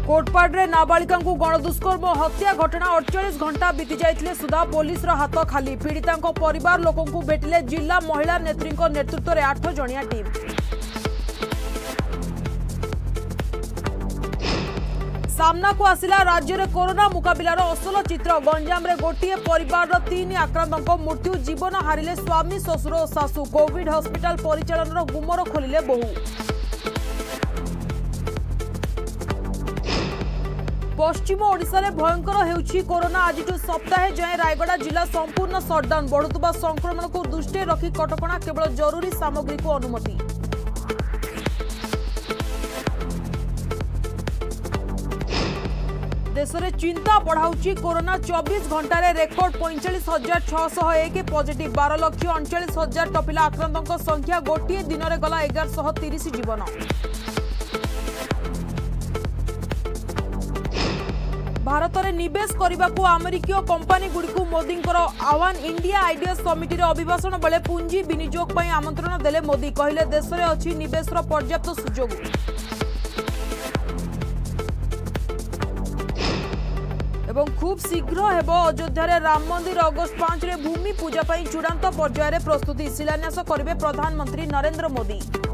कोटपाड़े नाबालिका गणदुष्कर्म हत्या घटना 48 घंटा बीती जाइए सुधा पुलिस हाथ खाली पीड़िता परिवार लोक भेटिले जिला महिला नेत्री नेतृत्व में 8 जणिया टीम। सामना को आसिला राज्य में कोरोना मुकाबलार असल चित्र। गंजाम रे गोटे परिवार 3 आक्रांतों मृत्यु जीवन हारिले स्वामी शशुर और सासू। कोविड हॉस्पिटल परिचालन गुमर खोलिले बहु। पश्चिम ओडिशा रे भयंकर हेउछि कोरोना। आज सप्ताहे जाए रायगड़ा जिला संपूर्ण सटडाउन। बढ़ुवा संक्रमण को दृष्टि रखी कटकणा केवल जरूरी सामग्री को अनुमति। देश में चिंता बढ़ाऊँच कोरोना। 24 घंटे रेकर्ड 45,601 पॉजिटिव। 12,39,000 टपिला आक्रांतों संख्या। गोटे दिन में गला 1130 जीवन। भारत में निवेश करने को अमेरिकीय कंपनी गुड़िक मोदी आह्वान। इंडिया आइडिया समिति अभिभाषण बेले पुंजी विनियोग पर आमंत्रण देले मोदी। कहले देश में अच्छी निवेश पर्याप्त सुजोग। एवं खूब शीघ्र हेब अयोध्या राम मंदिर। अगस्ट 5 रे भूमि पूजा चूड़ांत पर्यायर प्रस्तुति। शिलान्यास करेंगे प्रधानमंत्री नरेंद्र मोदी।